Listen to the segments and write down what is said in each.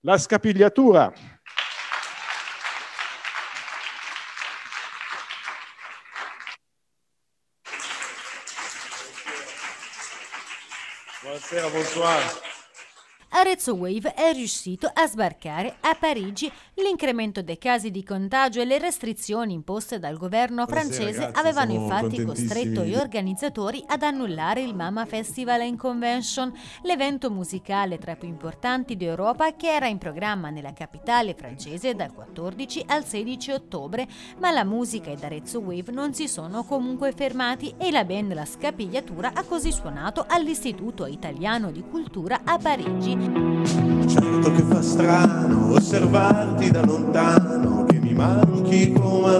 La scapigliatura. Buonasera, bonsoir. Arezzo Wave è riuscito a sbarcare a Parigi. L'incremento dei casi di contagio e le restrizioni imposte dal governo francese ragazzi, avevano siamo infatti costretto contentissimi gli organizzatori ad annullare il Mama Festival and Convention, l'evento musicale tra i più importanti d'Europa che era in programma nella capitale francese dal 14 al 16 ottobre, ma la musica ed Arezzo Wave non si sono comunque fermati e la band La Scapigliatura ha così suonato all'Istituto Italiano di Cultura a Parigi. Certo che fa strano osservarti da lontano, che mi manchi come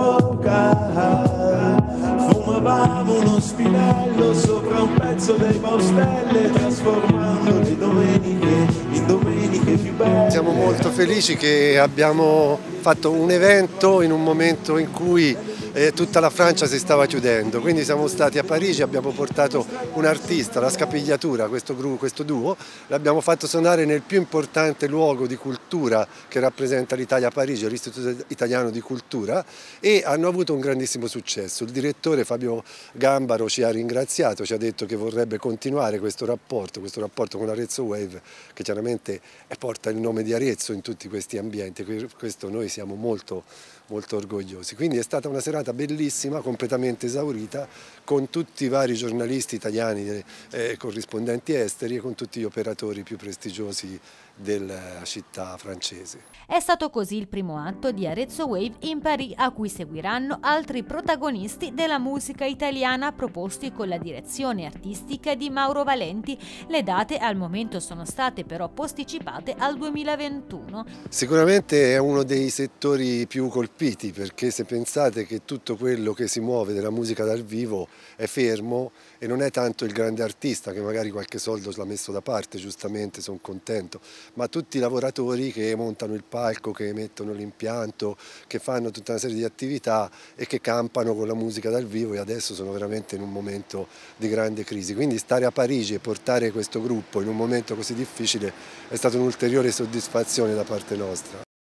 all'epoca. Fumavamo uno spinello sopra un pezzo dei Baustelle, trasformando le domeniche in domeniche più belle. Siamo molto felici che abbiamo fatto un evento in un momento in cui tutta la Francia si stava chiudendo, quindi siamo stati a Parigi, abbiamo portato un artista, La Scapigliatura, questo duo, l'abbiamo fatto suonare nel più importante luogo di cultura che rappresenta l'Italia a Parigi, l'Istituto Italiano di Cultura, e hanno avuto un grandissimo successo. Il direttore Fabio Gambaro ci ha ringraziato, ci ha detto che vorrebbe continuare questo rapporto con Arezzo Wave, che chiaramente porta il nome di Arezzo in tutti questi ambienti, questo noi siamo molto orgogliosi. Quindi è stata una serata bellissima, completamente esaurita, con tutti i vari giornalisti italiani, corrispondenti esteri e con tutti gli operatori più prestigiosi della città francese. È stato così il primo atto di Arezzo Wave in Paris, a cui seguiranno altri protagonisti della musica italiana proposti con la direzione artistica di Mauro Valenti. Le date al momento sono state però posticipate al 2021. Sicuramente è uno dei settori più colpiti, perché se pensate che tutto quello che si muove della musica dal vivo è fermo e non è tanto il grande artista che magari qualche soldo l'ha messo da parte, giustamente, sono contento, ma tutti i lavoratori che montano il palco, che mettono l'impianto, che fanno tutta una serie di attività e che campano con la musica dal vivo, e adesso sono veramente in un momento di grande crisi. Quindi stare a Parigi e portare questo gruppo in un momento così difficile è stata un'ulteriore soddisfazione da parte nostra.